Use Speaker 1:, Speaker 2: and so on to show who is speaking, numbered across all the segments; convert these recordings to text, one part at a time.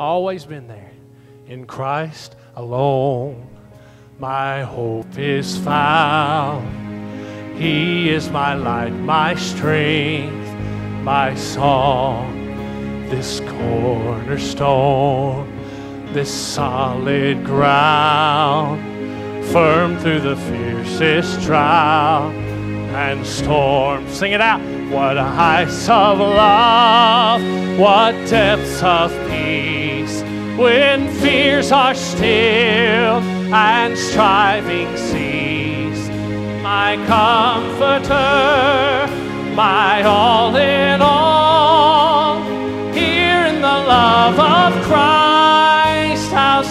Speaker 1: Always been there. In Christ alone, my hope is found. He is my light, my strength, my song. This cornerstone, this solid ground, firm through the fiercest drought and storm. Sing it out. What heights of love, what depths of peace, when fears are stilled and striving cease. My comforter, my all in all, here in the love of Christ I'll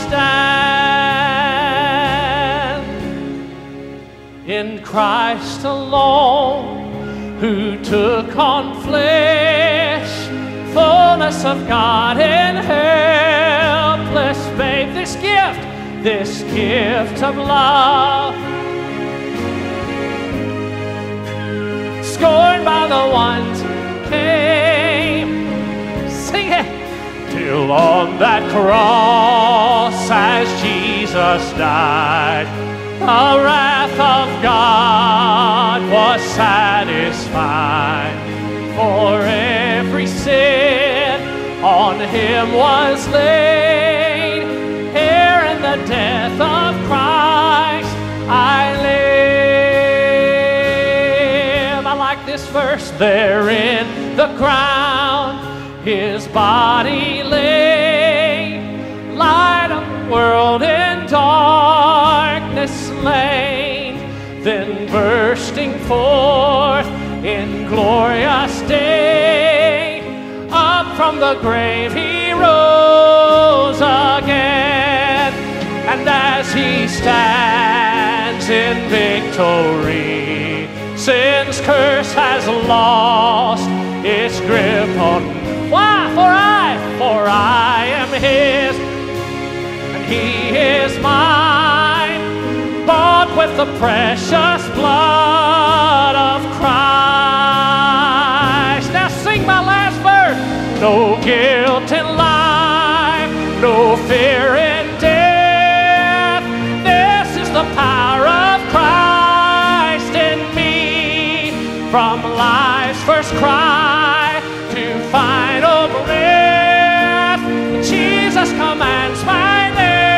Speaker 1: stand. In Christ alone, who took on flesh, fullness of God in helpless babe. This gift of love, scorned by the ones who came. Sing it. Till on that cross as Jesus died, the wrath of God was satisfied. For every sin on him was laid. Here in the death of Christ I live. I like this verse. There in the ground his body lay, light of the world in darkness slain, then bursting forth in glorious day, up from the grave he rose again. And as he stands in victory, sin's curse has lost its grip on. Why? For I am his, and he is mine, bought with the precious blood of Christ. Now sing my last verse. No guilt in life, no fear in death. This is the power of Christ in me, from life's first cry to final breath. Jesus commands my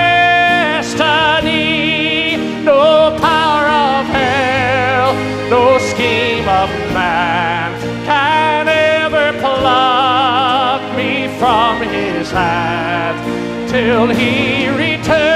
Speaker 1: destiny. No power of hell, no scheme of man can ever pluck me from his hand till he returns.